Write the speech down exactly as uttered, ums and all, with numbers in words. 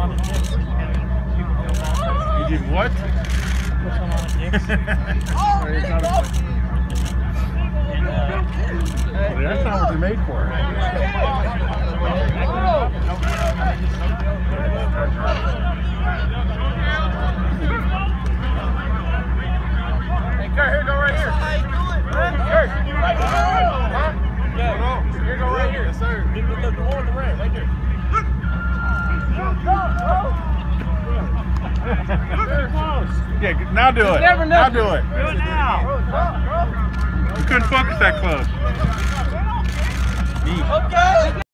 on the dicks. You did what? Put some on the dicks. And, uh, Well, that's not what they're made for. Hey, Kurt, here, go right here. Kurt, right here. Huh? Yeah, here, go right here. Yes, sir. The, the, the one with the ram, right there. Yeah, now do it. Never know. Now do it. do it now. You couldn't focus that close. Okay.